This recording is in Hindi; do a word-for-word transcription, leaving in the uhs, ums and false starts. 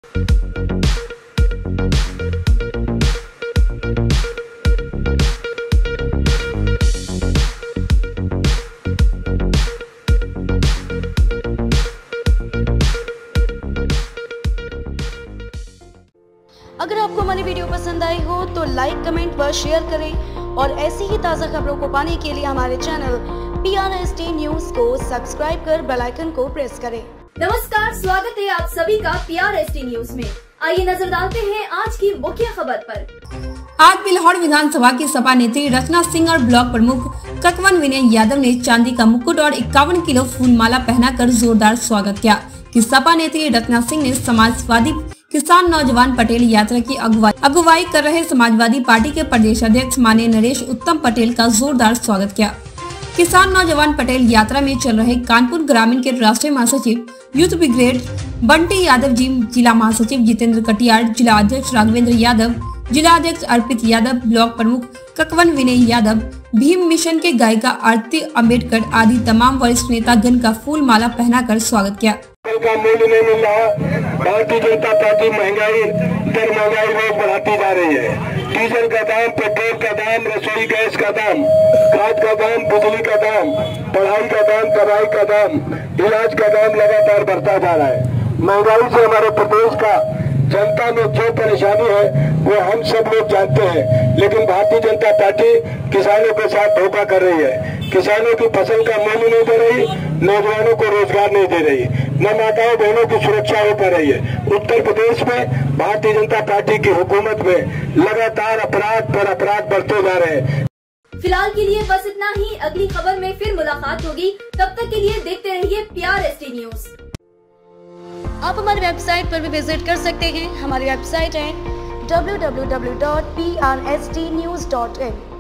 अगर आपको हमारी वीडियो पसंद आई हो तो लाइक, कमेंट व शेयर करें और ऐसी ही ताज़ा खबरों को पाने के लिए हमारे channel P R S T news को सब्सक्राइब कर बेल आइकन को प्रेस करें। नमस्कार, स्वागत है आप सभी का P R S T news में। आइए नजर डालते हैं आज की मुख्य खबर पर। आज बिल्हौर विधानसभा की सपा नेत्री रचना सिंह और ब्लॉक प्रमुख ककवन विनय यादव ने चांदी का मुकुट और इक्यावन किलो फूलमाला पहनाकर जोरदार स्वागत किया कि सपा नेत्री रचना सिंह ने समाजवादी किसान नौजवान पटेल यात्रा की अगुवाई अगुवाई कर रहे समाजवादी पार्टी के प्रदेश अध्यक्ष माननीय नरेश उत्तम पटेल का जोरदार स्वागत किया। किसान नौजवान पटेल यात्रा में चल रहे कानपुर ग्रामीण के राष्ट्रीय महासचिव यूथ ब्रिगेड बंटी यादव जी, जिला महासचिव जितेंद्र कटियार, जिला अध्यक्ष राघवेंद्र यादव, जिला अध्यक्ष अर्पित यादव, ब्लॉक प्रमुख ककवन विनय यादव, भीम मिशन के गायिका आरती अम्बेडकर आदि तमाम वरिष्ठ नेता गण का फूल माला पहनाकर स्वागत किया। का मूल्य नहीं मिल रहा। भारतीय जनता पार्टी महंगाई दर महंगाई रोज बढ़ाती जा रही है। डीजल का दाम, पेट्रोल का दाम, रसोई गैस का दाम, खाद का दाम, बिजली का दाम, पढ़ाई का दाम, दवाई का दाम, इलाज का दाम लगातार बढ़ता जा रहा है। महंगाई से हमारे प्रदेश का जनता में जो परेशानी है वो हम सब लोग जानते हैं, लेकिन भारतीय जनता पार्टी किसानों के साथ धोखा कर रही है। किसानों की फसल का मूल्य नहीं दे रही, नौजवानों को रोजगार नहीं दे रही, न माताओं बहनों की सुरक्षा हो पा रही है। उत्तर प्रदेश में भारतीय जनता पार्टी की हुकूमत में लगातार अपराध पर अपराध बढ़ते जा रहे हैं। फिलहाल के लिए बस इतना ही। अगली खबर में फिर मुलाकात होगी, तब तक के लिए देखते रहिए P R S T news. आप हमारी वेबसाइट पर भी विजिट कर सकते हैं। हमारी वेबसाइट है W W W dot P R S T news dot इन।